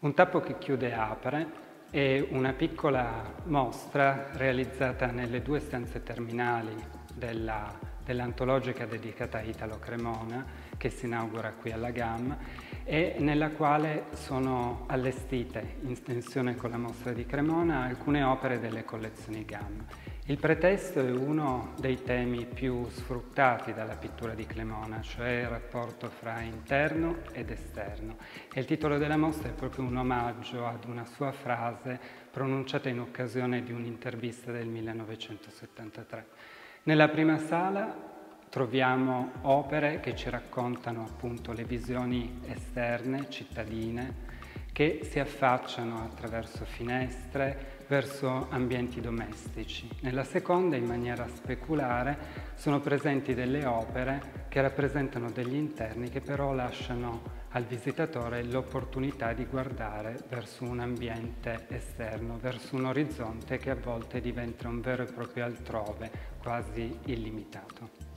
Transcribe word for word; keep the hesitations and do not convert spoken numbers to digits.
Un tappo che chiude e apre è una piccola mostra realizzata nelle due stanze terminali della, dell'antologica dedicata a Italo Cremona, che si inaugura qui alla GAM, e nella quale sono allestite, in tensione con la mostra di Cremona, alcune opere delle collezioni GAM. Il pretesto è uno dei temi più sfruttati dalla pittura di Cremona, cioè il rapporto fra interno ed esterno. E il titolo della mostra è proprio un omaggio ad una sua frase pronunciata in occasione di un'intervista del millenovecentosettantatré. Nella prima sala troviamo opere che ci raccontano appunto le visioni esterne, cittadine, che si affacciano attraverso finestre verso ambienti domestici. Nella seconda, in maniera speculare, sono presenti delle opere che rappresentano degli interni che però lasciano al visitatore l'opportunità di guardare verso un ambiente esterno, verso un orizzonte che a volte diventa un vero e proprio altrove, quasi illimitato.